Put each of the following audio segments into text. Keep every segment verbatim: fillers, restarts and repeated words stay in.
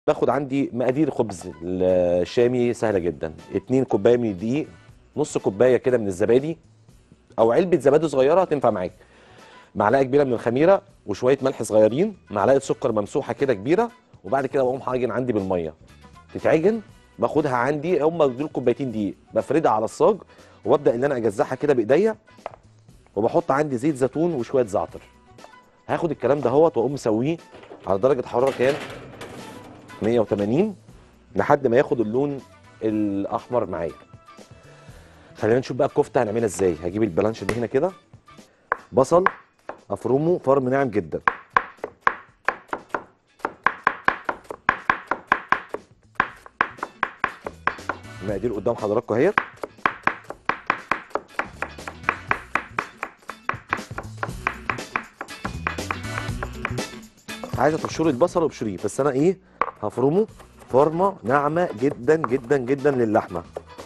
باخد عندي مقادير خبز الشامي سهله جدا. اتنين كوبايه من الدقيق، نص كوبايه كده من الزبادي او علبه زبادي صغيره تنفع معاك، معلقه كبيره من الخميره وشويه ملح صغيرين، معلقه سكر ممسوحه كده كبيره، وبعد كده بقوم حاجن عندي بالميه تتعجن. باخدها عندي هم دول كوبايتين دقيق، بفردها على الصاج وببدا ان انا اجزعها كده بايديا، وبحط عندي زيت زيتون وشويه زعتر. هاخد الكلام ده اهوت واقوم مسويه على درجه حراره كام؟ مية وتمانين، لحد ما ياخد اللون الاحمر معايا. خلينا نشوف بقى الكفته هنعملها ازاي. هجيب البلانش دي هنا كده، بصل افرمه فرم ناعم جدا، المقادير قدام حضراتكم اهي. عايزه تبشري البصل وابشريه، بس انا ايه، هفرمه فرمه ناعمه جدا جدا جدا للحمه.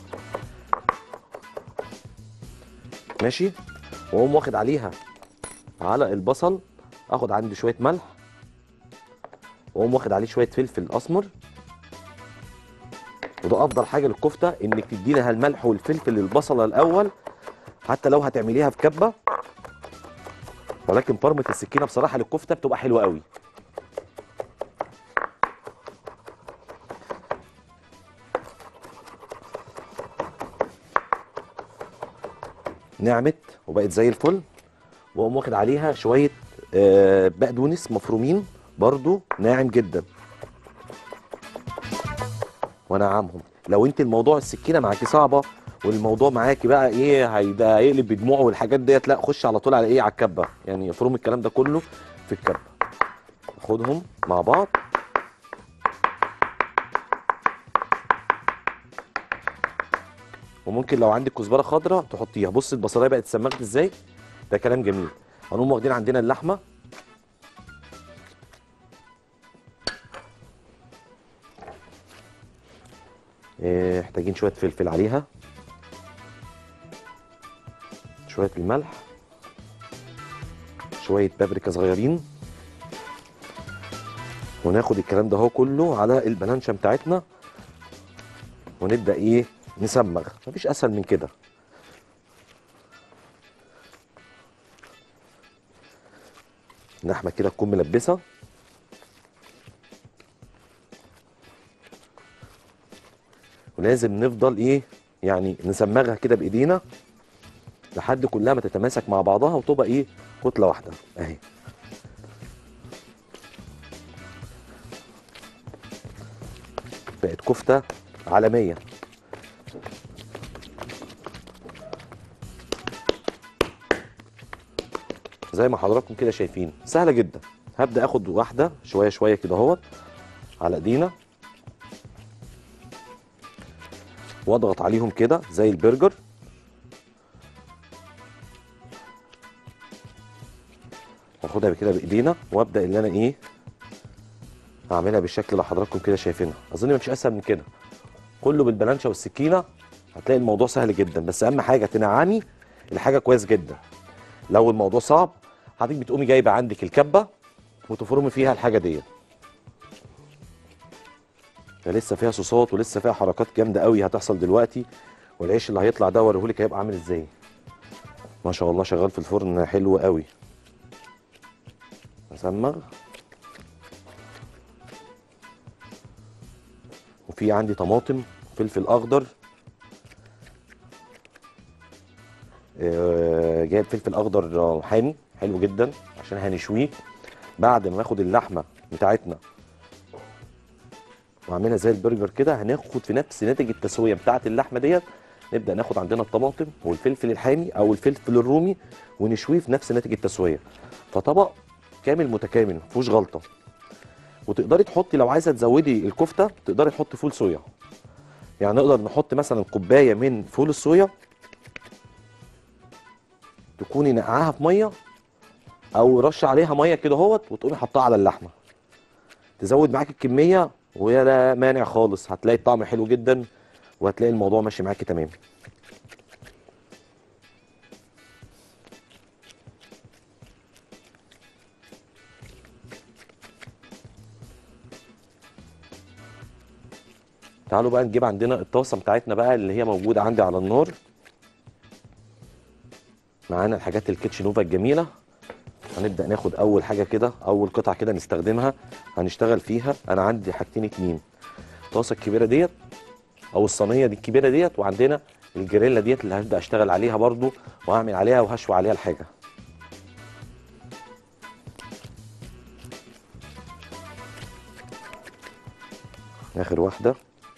ماشي. واقوم واخد عليها على البصل، اخد عندي شويه ملح، واقوم واخد عليه شويه فلفل اسمر. وده افضل حاجه للكفته، انك تدي لها الملح والفلفل للبصله الاول، حتى لو هتعمليها في كبه. ولكن فرمه السكينه بصراحه للكفته بتبقى حلوه قوي. نعمت وبقت زي الفل. واقوم واخد عليها شويه آه، بقدونس مفرومين برضو ناعم جدا، وانعمهم. لو انت الموضوع السكينه معاكي صعبه والموضوع معاكي بقى ايه هيدا هيقلب بدموع والحاجات ديت، لا خش على طول على ايه، على الكبه. يعني افرم الكلام ده كله في الكبه، خدهم مع بعض. وممكن لو عندك كزبره خضراء تحطيها. بص البصلايه بقت اتسمكت ازاي، ده كلام جميل. هنقوم واخدين عندنا اللحمه، إيه، محتاجين شويه فلفل عليها، شويه الملح، شويه بابريكا صغيرين. وناخد الكلام ده اهو كله على البلانشه بتاعتنا، ونبدا ايه، نسمغ. مفيش اسهل من كده. اللحمه كده تكون ملبسه، ولازم نفضل ايه، يعني نسمغها كده بايدينا لحد كلها ما تتماسك مع بعضها وتبقى ايه، كتله واحده اهي. بقت كفته عالميه. زي ما حضراتكم كده شايفين، سهله جدا. هبدا اخد واحده شويه شويه كده اهوت على ايدينا، واضغط عليهم كده زي البرجر. واخدها كده بايدينا وابدا ان انا ايه، هعملها بالشكل اللي حضراتكم كده شايفينها. اظن مفيش اسهل من كده، كله بالبلانشه والسكينه. هتلاقي الموضوع سهل جدا، بس اهم حاجه تنعمي الحاجه كويس جدا. لو الموضوع صعب، حضرتك بتقومي جايبه عندك الكبه وتفرمي فيها الحاجه ديت. ده لسه فيها صوصات ولسه فيها حركات جامده قوي هتحصل دلوقتي. والعيش اللي هيطلع ده اوريهولك هيبقى عامل ازاي. ما شاء الله شغال في الفرن حلو قوي. اسمغ. وفي عندي طماطم، فلفل اخضر، آه، جايب فلفل اخضر آه، حامي حلو جدا عشان هنشويه. بعد ما ناخد اللحمه بتاعتنا واعملها زي البرجر كده، هناخد في نفس ناتج التسويه بتاعه اللحمه ديت، نبدا ناخد عندنا الطماطم والفلفل الحامي او الفلفل الرومي ونشويه في نفس ناتج التسويه. فطبق كامل متكامل مفيهوش غلطه. وتقدري تحطي لو عايزه تزودي الكفته تقدري تحطي فول صويا. يعني نقدر نحط مثلا كوبايه من فول الصويا، تكوني نقعاها في ميه او رش عليها ميه كده اهوت، وتقومي حطها على اللحمه، تزود معاك الكميه ولا مانع خالص. هتلاقي الطعم حلو جدا، وهتلاقي الموضوع ماشي معاكي تمام. تعالوا بقى نجيب عندنا الطاسه بتاعتنا بقى اللي هي موجوده عندي على النار. معانا الحاجات الكيتشن نوفا الجميله. هنبدا ناخد اول حاجه كده، اول قطعه كده نستخدمها هنشتغل فيها. انا عندي حاجتين اتنين، الطاسه الكبيره ديت او الصينيه دي الكبيره ديت، وعندنا الجريلا ديت اللي هبدا اشتغل عليها برضو وهعمل عليها وهشوي عليها الحاجه. اخر واحده.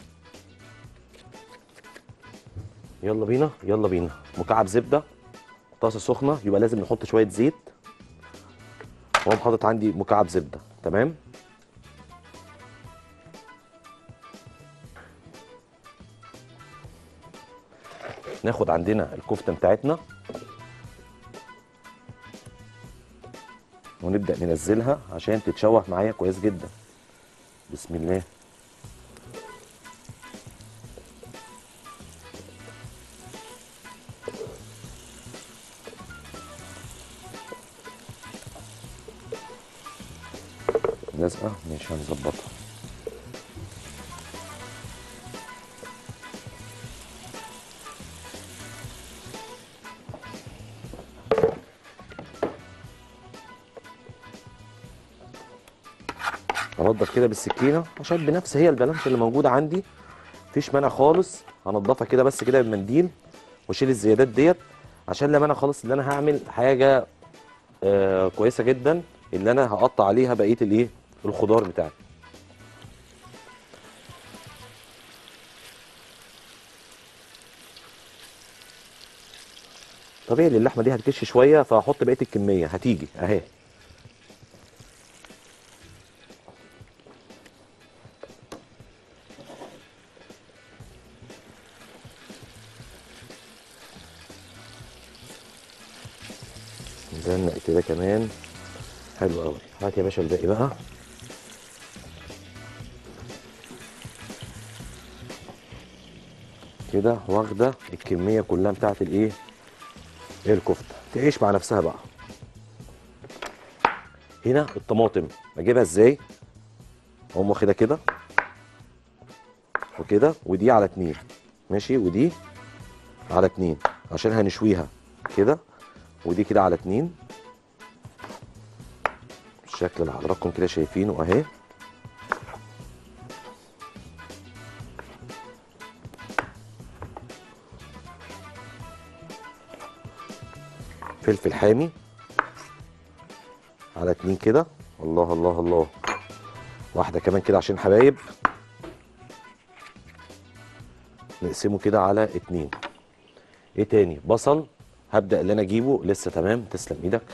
يلا بينا يلا بينا. مكعب زبده، طاسه سخنه يبقى لازم نحط شويه زيت. واقوم حاطط عندي مكعب زبده. تمام. ناخد عندنا الكفته بتاعتنا ونبدا ننزلها عشان تتشوح معايا كويس جدا. بسم الله. لازقه مش هنظبطها. هنضف كده بالسكينه عشان بنفس هي البلانش اللي موجوده عندي، مفيش مانع خالص. هنضفها كده بس كده بالمنديل واشيل الزيادات ديت عشان لا مانع خالص ان انا هعمل حاجه آه كويسه جدا اللي انا هقطع عليها بقيه الايه الخضار بتاعي. طبيعي اللحمه دي هتكش شويه فهحط بقيه الكميه هتيجي اهي. ده كده كمان حلو قوي. هات يا باشا الباقي بقى. كده واخده الكميه كلها بتاعت الايه الكفته، تعيش مع نفسها بقى. هنا الطماطم بجيبها ازاي؟ اقوم واخدها كده وكده، ودي على اتنين ماشي، ودي على اتنين عشان هنشويها كده، ودي كده على اتنين بالشكل اللي حضراتكم كده شايفينه اهي. فلفل حامي على اتنين كده. الله الله الله. واحده كمان كده عشان حبايب، نقسمه كده على اتنين. ايه تاني؟ بصل هبدا اللي انا اجيبه لسه. تمام، تسلم ايدك.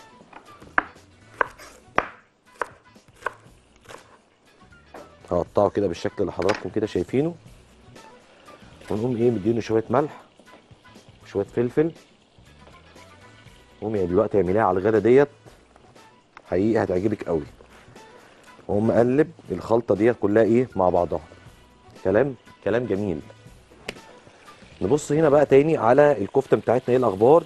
هقطعه كده بالشكل اللي حضراتكم كده شايفينه، ونقوم ايه مدينه شويه ملح وشويه فلفل. قومي دلوقتي اعمليها على الغدا ديت حقيقي هتعجبك قوي. واقوم مقلب الخلطه ديت كلها ايه مع بعضها. كلام كلام جميل. نبص هنا بقى تاني على الكفته بتاعتنا ايه الاخبار.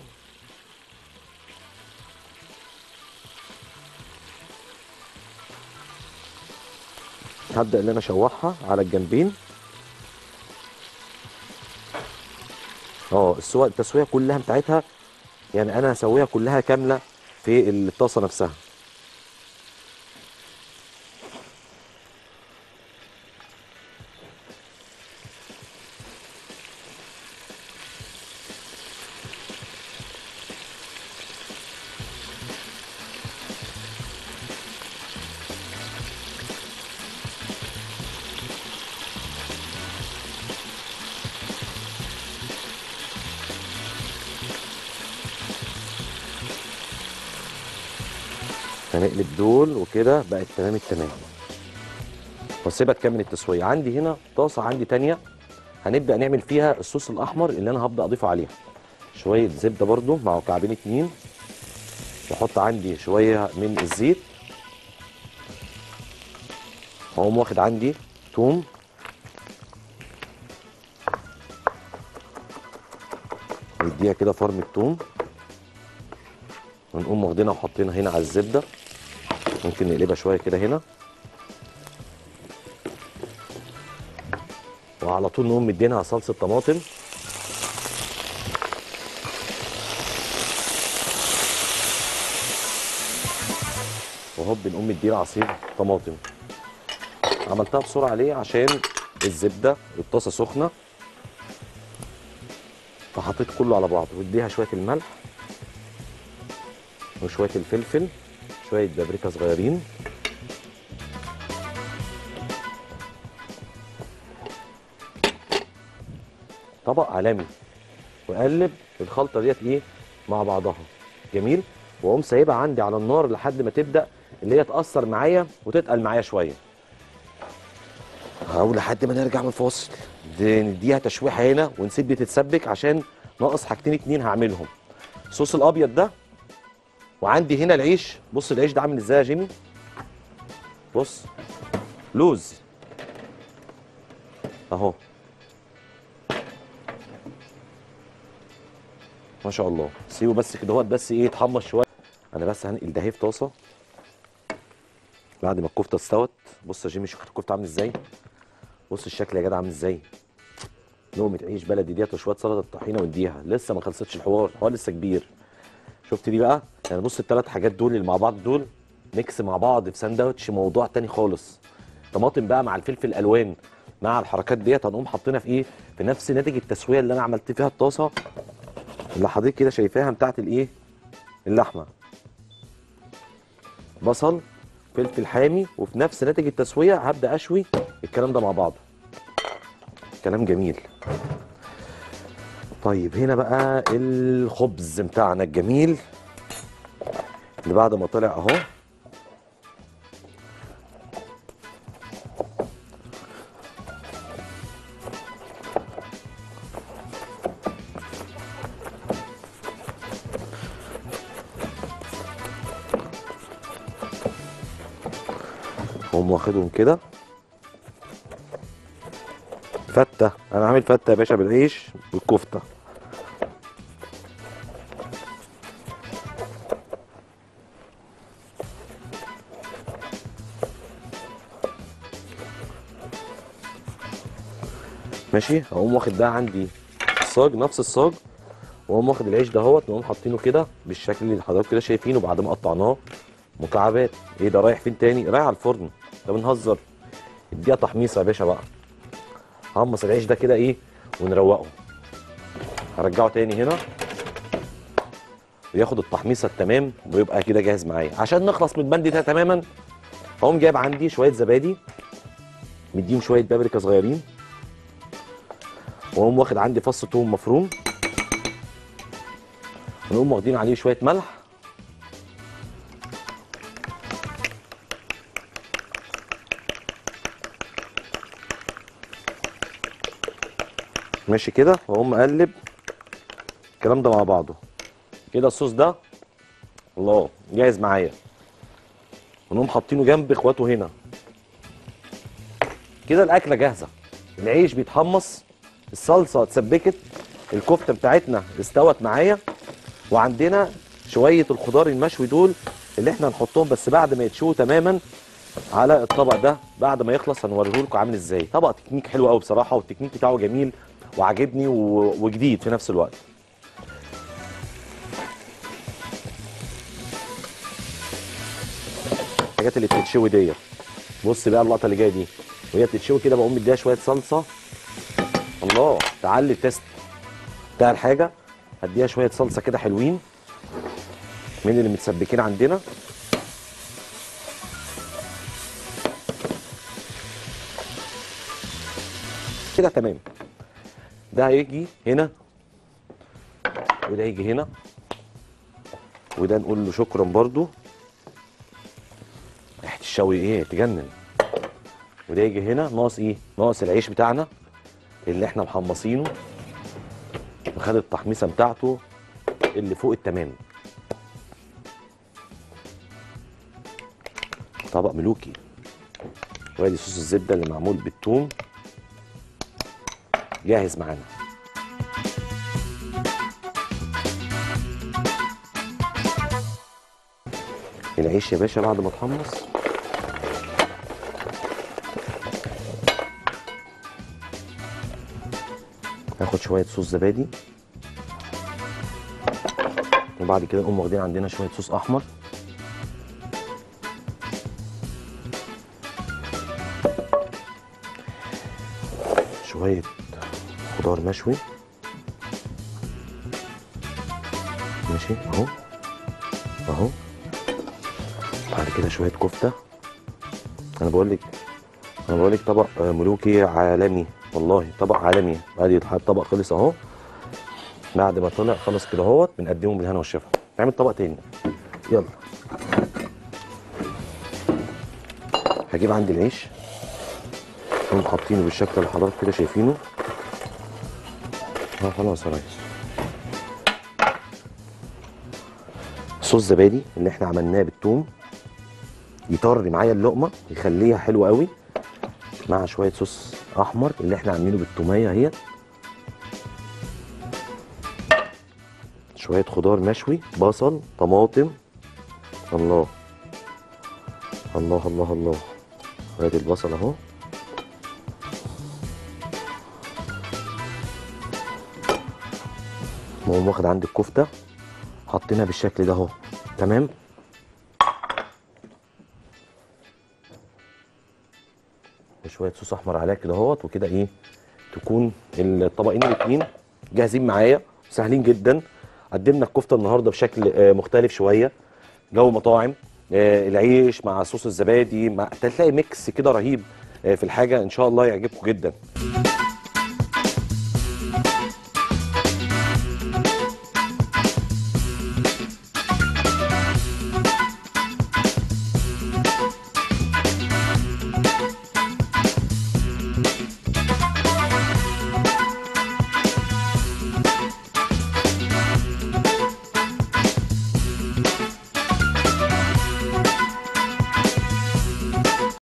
هبدا ان انا اشوحها على الجنبين. اه السوا التسويه كلها بتاعتها يعني انا هسويها كلها كامله في الطاسه نفسها. هنقلب دول وكده بقت تمام التمام، واسيبها تكمل التسويه. عندي هنا طاسه عندي تانيه هنبدا نعمل فيها الصوص الاحمر اللي انا هبدا اضيفه عليها. شويه زبده برده مع مكعبين اتنين، واحط عندي شويه من الزيت. هقوم واخد عندي توم، نديها كده فرم التوم، ونقوم واخدينها وحاطينها هنا على الزبده. ممكن نقلبها شويه كده هنا. وعلى طول نقوم مدينها صلصه طماطم. وهوب بنقوم مدينا عصير طماطم. عملتها بسرعه ليه؟ عشان الزبده والطاسه سخنه، فحطيت كله على بعضه. واديها شويه الملح وشويه الفلفل، شويه بابريكا صغيرين، طبق عالمي. وقلب الخلطه ديت ايه مع بعضها جميل. واقوم سايبها عندي على النار لحد ما تبدا اللي هي تاثر معايا وتتقل معايا شويه، او لحد ما نرجع من الفاصل. دي نديها تشويحه هنا ونسيب دي تتسبك، عشان ناقص حاجتين اتنين هعملهم. الصوص الابيض ده، وعندي هنا العيش. بص العيش ده عامل ازاي يا جيمي، بص لوز اهو ما شاء الله. سيبه بس كده اهوت، بس ايه يتحمص شويه. انا بس هنقل ده في طاسه بعد ما الكفته استوت. بص يا جيمي شوف الكفته عامل ازاي، بص الشكل يا جدع عامل ازاي. لقمه عيش بلدي ديت وشويه سلطه طحينه واديها. لسه ما خلصتش الحوار، الحوار لسه كبير. شفت دي بقى؟ يعني بص الثلاث حاجات دول اللي مع بعض دول ميكس مع بعض في ساندوتش، موضوع تاني خالص. طماطم بقى مع الفلفل الالوان مع الحركات ديت هنقوم حاطينها في ايه؟ في نفس ناتج التسويه اللي انا عملت فيها الطاسه اللي حضرتك كده شايفاها بتاعت الايه؟ اللحمه. بصل، فلفل حامي، وفي نفس ناتج التسويه هبدا اشوي الكلام ده مع بعضه. كلام جميل. طيب هنا بقى الخبز بتاعنا الجميل اللي بعد ما طلع اهو. هم واخدهم كده فته. انا عامل فته يا باشا بالعيش والكفته. ماشي. هقوم واخد ده عندي الصاج، نفس الصاج، واقوم واخد العيش دهوت ونقوم حاطينه كده بالشكل اللي حضرتك كده شايفينه بعد ما قطعناه مكعبات. ايه ده رايح فين تاني؟ رايح على الفرن. ده بنهزر. اديها تحميصه يا باشا بقى. حمص العيش ده كده ايه ونروقه. هرجعه تاني هنا وياخد التحميصه التمام ويبقى كده جاهز معايا. عشان نخلص من البند ده تماما هقوم جايب عندي شويه زبادي، مديهم شويه بابريكا صغيرين، واقوم واخد عندي فص ثوم مفروم، ونقوم واخدين عليه شويه ملح، ماشي كده. واقوم مقلب الكلام ده مع بعضه كده. الصوص ده الله جاهز معايا، ونقوم حاطينه جنب اخواته هنا كده. الاكله جاهزه، العيش بيتحمص، الصلصه اتسبكت، الكفته بتاعتنا استوت معايا، وعندنا شويه الخضار المشوي دول اللي احنا هنحطهم بس بعد ما يتشووا تماما على الطبق ده. بعد ما يخلص هنوريه لكم عامل ازاي. طبق تكنيك حلو قوي بصراحه، والتكنيك بتاعه جميل وعاجبني و... وجديد في نفس الوقت. الحاجات اللي بتتشوي ديت، بص بقى اللقطه اللي جايه دي وهي بتتشوي كده، بقوم مديها شويه صلصه. الله تعلي التست بتاع الحاجه. هديها شويه صلصه كده حلوين من اللي متسبكين عندنا كده تمام. ده هيجي هنا وده هيجي هنا، وده نقول له شكرا برضو. ريحه الشوي ايه تجنن. وده يجي هنا ناقص ايه؟ ناقص العيش بتاعنا اللي احنا محمصينه وخد التحميصه بتاعته اللي فوق التمام. طبق ملوكي. وادي صوص الزبده اللي معمول بالثوم جاهز معانا. العيش يا باشا بعد ما اتحمص ناخد شويه صوص زبادي، وبعد كده نقوم واخدين عندنا شويه صوص احمر، شويه خضار مشوي ماشي اهو اهو، بعد كده شويه كفته. انا بقول لك انا بقول لك طبق ملوكي عالمي، والله طبق عالمي. ادي الطبق خلص اهو. بعد ما طلع خلص كده اهوت بنقدمه بالهنا والشفا. نعمل طبق تاني، يلا. هجيب عندي العيش، نقوم حاطينه بالشكل اللي حضرتك كده شايفينه. اه خلاص يا ريس. صوص زبادي اللي احنا عملناه بالثوم يطري معايا اللقمه، يخليها حلوه قوي، مع شويه صوص احمر اللي احنا عاملينه بالثوميه اهي، شويه خضار مشوي، بصل، طماطم. الله الله الله الله. ادي البصل اهو، واقوم واخد عندي الكفته حاطينها بالشكل ده اهو. تمام. وشويه صوص احمر عليها كده اهوت، وكده ايه تكون الطبقين الاثنين جاهزين معايا، سهلين جدا. قدمنا الكفته النهارده بشكل آه، مختلف شويه، جو مطاعم. آه، العيش مع صوص الزبادي، مع تلاقي ميكس كده رهيب آه، في الحاجه، ان شاء الله يعجبكم جدا.